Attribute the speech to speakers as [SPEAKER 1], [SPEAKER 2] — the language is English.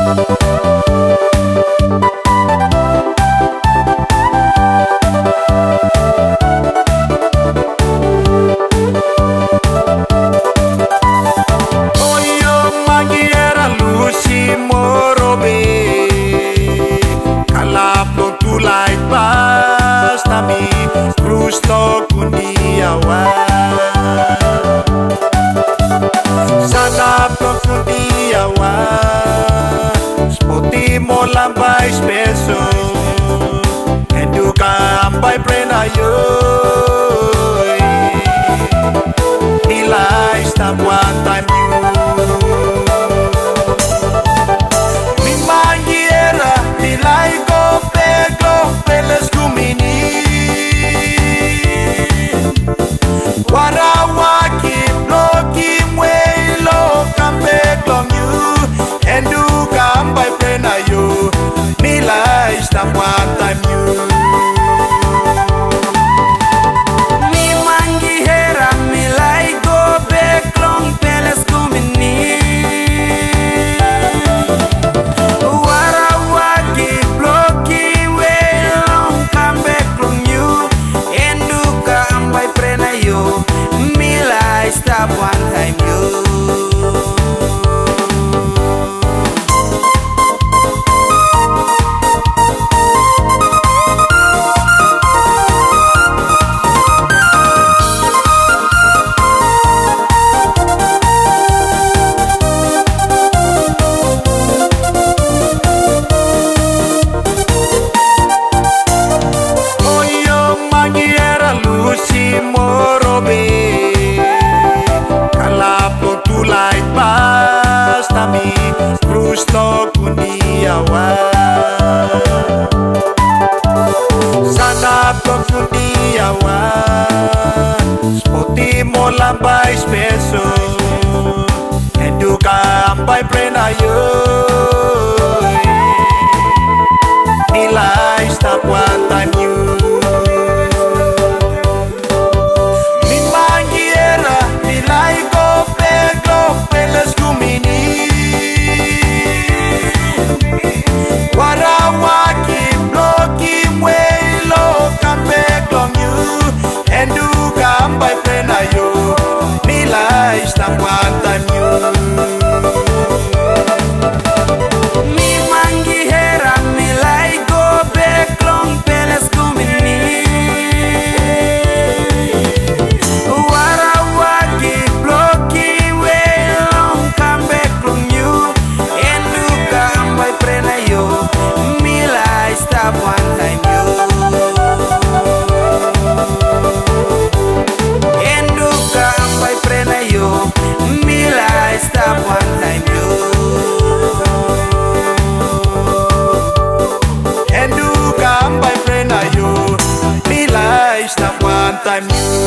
[SPEAKER 1] Rusto kundiawa Sanap no kundiawa Spoti mo lambai speso Enduka ambai prena yo Nilai stop one time you Mimangiera nilai go peles kumini Warawaki bloki mwelo kambe klong you Endu kambai prena you Nila istam one time you
[SPEAKER 2] Mi mangi hera milai go back long peles kumini Warawaki bloki mwelo kambe klong you Endu kambai prena you Stop one time you
[SPEAKER 1] Oyo mangiera lusi morobe Light basta mi Rusto kundiawa Sanap no kundiawa Spoti mo lambai speso Enduka ambai prena yo Nilai stop one time you Mimangiera nilai go peles kumini Warawaki bloki mwelo kambe klong you Endu kambai prena yo Nila istam one time you
[SPEAKER 2] Mi mangi hera milai go back long peles kumini Warawaki bloki Stop one time you Enduka ambai prena you Mila stop one time you
[SPEAKER 1] Enduka ambai prena yo Nila stop one time you